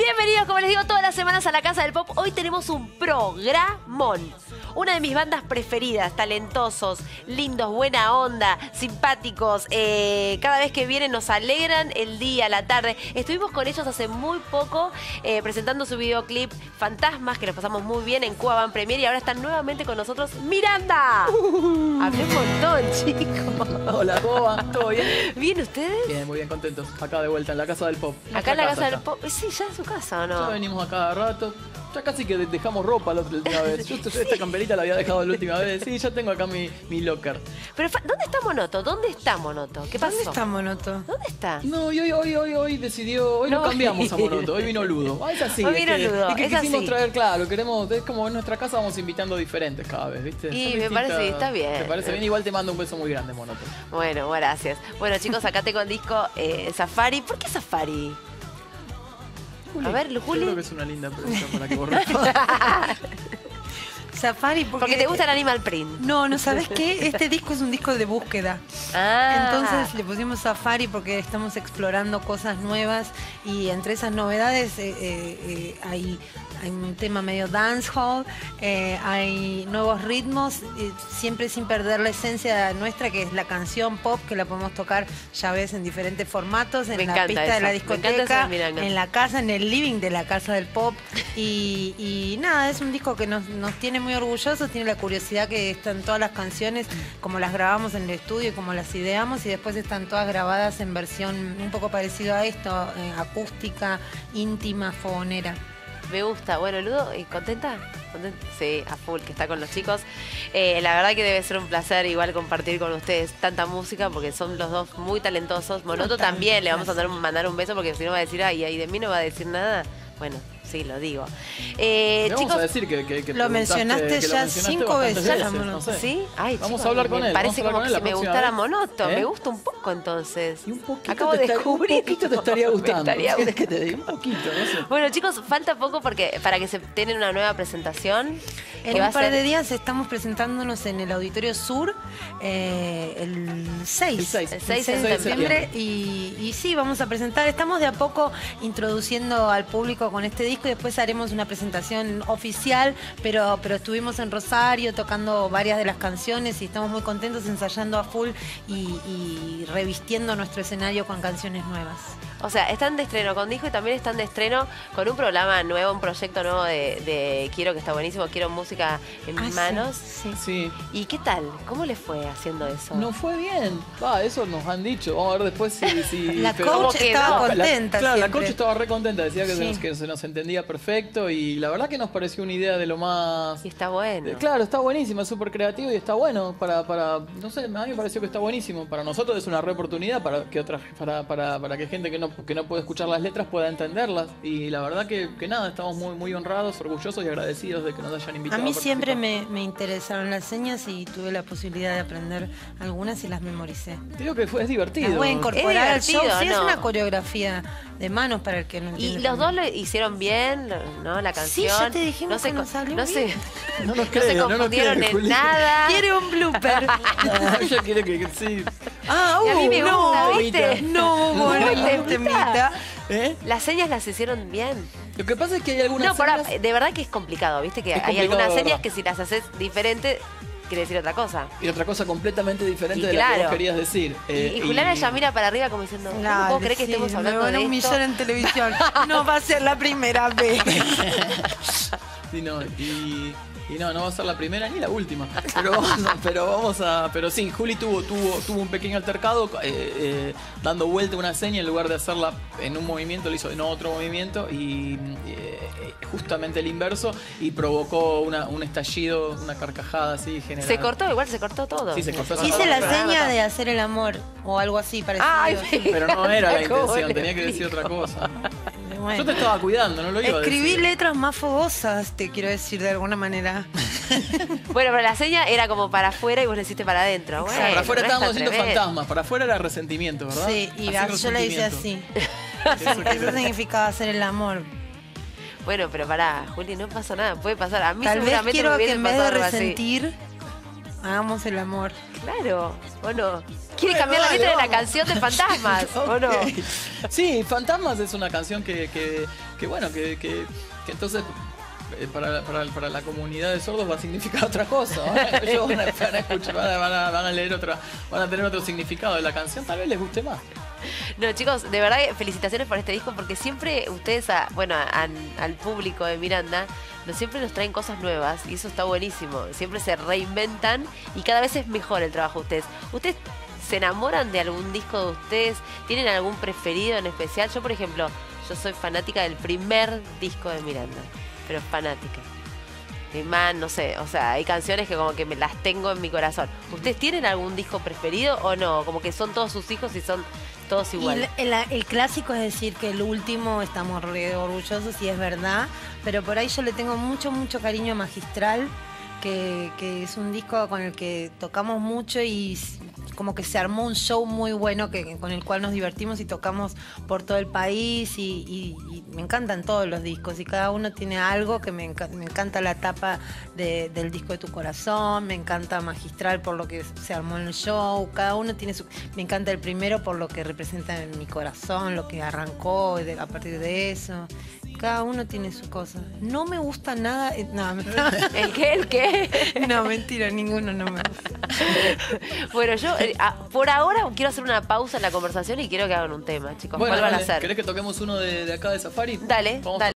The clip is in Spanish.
Bienvenidos, como les digo, todas las semanas a la Casa del Pop. Hoy tenemos un programón. Una de mis bandas preferidas, talentosos, lindos, buena onda, simpáticos. Cada vez que vienen nos alegran el día, la tarde. Estuvimos con ellos hace muy poco presentando su videoclip Fantasmas, que nos pasamos muy bien en Cuba Van Premier, y ahora están nuevamente con nosotros Miranda. Hablé un montón, chicos. Hola, ¿cómo va? ¿Todo bien? ¿Bien ustedes? Bien, muy bien, contentos. Acá de vuelta en la Casa del Pop. Acá en la Casa del ya. Pop. Sí, ya es su casa, ¿o no? Ya venimos a cada rato. Ya casi que dejamos ropa la última vez. Yo esta camperita la había dejado la última vez. Sí, ya tengo acá mi locker. Pero, ¿dónde está Monoto? ¿Dónde está Monoto? ¿Qué pasó? ¿Dónde está Monoto? ¿Dónde está? No, y hoy decidió, hoy No, lo cambiamos a Monoto, hoy vino Ludo. Ah, es así. Hoy vino Ludo, es que es quisimos así. traer, claro, queremos, es como en nuestra casa vamos invitando diferentes cada vez, ¿viste? Y Son me parece, distintas. está bien. ¿Te parece bien? Igual te mando un beso muy grande, Monoto. Bueno, gracias. Bueno, chicos, acá tengo el disco Safari. ¿Por qué Safari? A ver, Yo Juli. creo que es una linda pregunta para que borres. Safari Porque te gusta el Animal Print. No, ¿sabes qué? Este disco es un disco de búsqueda. Ah. Entonces le pusimos Safari porque estamos explorando cosas nuevas y entre esas novedades hay un tema medio dancehall, hay nuevos ritmos, siempre sin perder la esencia nuestra, que es la canción pop, que la podemos tocar, ya ves, en diferentes formatos, en Me la encanta pista de eso. la Me encanta discoteca, eso, Miranda. en la casa, en el living de la Casa del Pop. Y nada, es un disco que nos tiene muy orgullosos, tiene la curiosidad que están todas las canciones, como las grabamos en el estudio, como las ideamos, y después están todas grabadas en versión un poco parecido a esto, acústica, íntima, fogonera. Me gusta. Bueno, Ludo, ¿contenta? ¿Contenta? Sí, a full, que está con los chicos. La verdad que debe ser un placer igual compartir con ustedes tanta música, porque son los dos muy talentosos. Monoto también, le vamos a mandar un beso, porque si no va a decir, ay, ahí de mí no va a decir nada. Bueno, sí, lo digo. Le vamos Chicos, a decir que lo mencionaste que lo ya mencionaste 5 bastantes veces. no sé. ¿sí? Ay, Vamos chicos, a hablar con me él. parece vamos a como hablar con él que la si me próxima gustara vez. Monoto. ¿Eh? Me gusta un poco, entonces. Y un poquito Acabo de descubrir. Un poquito te estaría gustando. Me estaría ¿Quieres que te diga? Un poquito, no sé. Bueno, chicos, falta poco para que se tengan una nueva presentación. En que va un a par ser- de días estamos presentándonos en el Auditorio Sur el 6. El 6. El 6 de de septiembre. Y sí, vamos a presentar. Estamos de a poco introduciendo al público con este disco y después haremos una presentación oficial, pero estuvimos en Rosario tocando varias de las canciones y estamos muy contentos ensayando a full y revistiendo nuestro escenario con canciones nuevas. O sea, están de estreno con disco y también están de estreno con un programa nuevo, un proyecto nuevo de Quiero, que está buenísimo, Quiero Música en mis manos. Sí. Sí. ¿Y qué tal? ¿Cómo le fue haciendo eso? No fue bien. Eso nos han dicho. Vamos a ver después si La pero- coach ¿Cómo quedó? estaba La- contenta. claro, la siempre. coach estaba re contenta. Decía Sí. que se nos entendía perfecto. Y la verdad que nos pareció una idea de lo más. Y está bueno. Claro, está buenísimo, es súper creativo y está bueno para, no sé, a mí me pareció que está buenísimo. Para nosotros es una re oportunidad para que para que gente que no puede escuchar las letras pueda entenderlas. Y la verdad que nada, estamos muy honrados, orgullosos y agradecidos de que nos hayan A invitado. mí participar. siempre me interesaron las señas y tuve la posibilidad de aprender algunas y las memoricé. Te digo que es divertido. Las voy a incorporar al show. divertido, Sí, es ¿no? una coreografía de manos para el que no Y entiende. los dos lo hicieron bien, ¿no? La canción. ya te dijimos que se, nos salió no bien. No nos no se cree, no nos confundieron cree, en Juli. nada. Quiere un blooper. Ella quiere que sí. Ah, Y a mí me gusta, no, ¿viste? No, bueno, ¿Te temita. ¿Eh? Las señas las hicieron bien. Lo que pasa es que hay algunas No, pará, señas- de verdad que es complicado, ¿viste? Que Es hay complicado, algunas de señas verdad. que si las haces diferente, quiere decir otra cosa. y otra cosa completamente diferente Y de la que claro. vos querías decir. Y Juliana ya mira para arriba como diciendo, no Dale, puedo creer que sí, estemos me hablando van a de humillar esto. en televisión. No va a ser la primera vez. Sí, no, y no va a ser la primera ni la última. Pero sí, Juli tuvo un pequeño altercado dando vuelta una seña en lugar de hacerla en un movimiento, lo hizo en otro movimiento y justamente el inverso y provocó un estallido, una carcajada así general. Se cortó, igual se cortó todo. Sí, se cortó. Hice la todo. seña de hacer el amor o algo así parecido. Ay, Pero no era la ¿Cómo intención, le tenía que decir explico? otra cosa. Bueno. Yo te estaba cuidando, no lo iba a decir. Escribí letras más fogosas, te quiero decir de alguna manera. Bueno, pero la seña era como para afuera y vos le hiciste para adentro. Bueno, Para afuera no estábamos está diciendo tremendo. fantasmas, para afuera era resentimiento, ¿verdad? Sí, y Así yo le hice resentimiento. así. Eso quiere Eso decir. significaba hacer el amor. Bueno, pero pará, Juli, no pasa nada, puede pasar. A mí Tal vez seguramente quiero me que hubiese en vez de pasado algo así. resentir, hagamos el amor. Claro, ¿o no? ¿Quiere Bueno, cambiar la dale, letra de la vamos. canción de Fantasmas, o no? Ok. Sí, Fantasmas es una canción que bueno, que entonces para la comunidad de sordos va a significar otra cosa. Ellos van a escuchar, van a leer van a tener otro significado de la canción, tal vez les guste más. No, chicos, de verdad felicitaciones por este disco porque siempre ustedes, al público de Miranda, siempre nos traen cosas nuevas y eso está buenísimo. Siempre se reinventan y cada vez es mejor el trabajo de ustedes. ¿Ustedes se enamoran de algún disco de ustedes? ¿Tienen algún preferido en especial? Yo, por ejemplo, yo soy fanática del primer disco de Miranda, pero fanática. Man, no sé, o sea, hay canciones que como que me las tengo en mi corazón. ¿Ustedes tienen algún disco preferido o no? Como que son todos sus hijos y son todos iguales. Y el clásico es decir que el último estamos re orgullosos y es verdad, pero por ahí yo le tengo mucho, mucho cariño a Magistral, que es un disco con el que tocamos mucho y como que se armó un show muy bueno con el cual nos divertimos y tocamos por todo el país y me encantan todos los discos y cada uno tiene algo que me encanta la tapa del disco de tu corazón, me encanta Magistral por lo que se armó en el show, cada uno tiene me encanta el primero por lo que representa en mi corazón, lo que arrancó a partir de eso. Cada uno tiene su cosa. No me gusta nada. No, ¿El qué? ¿El qué? no, mentira, ninguno no me gusta. Bueno, yo por ahora quiero hacer una pausa en la conversación y quiero que hagan un tema, chicos. Bueno, ¿Cuál van a dale, hacer? ¿querés que toquemos uno de acá de Safari? Dale, Vamos dale.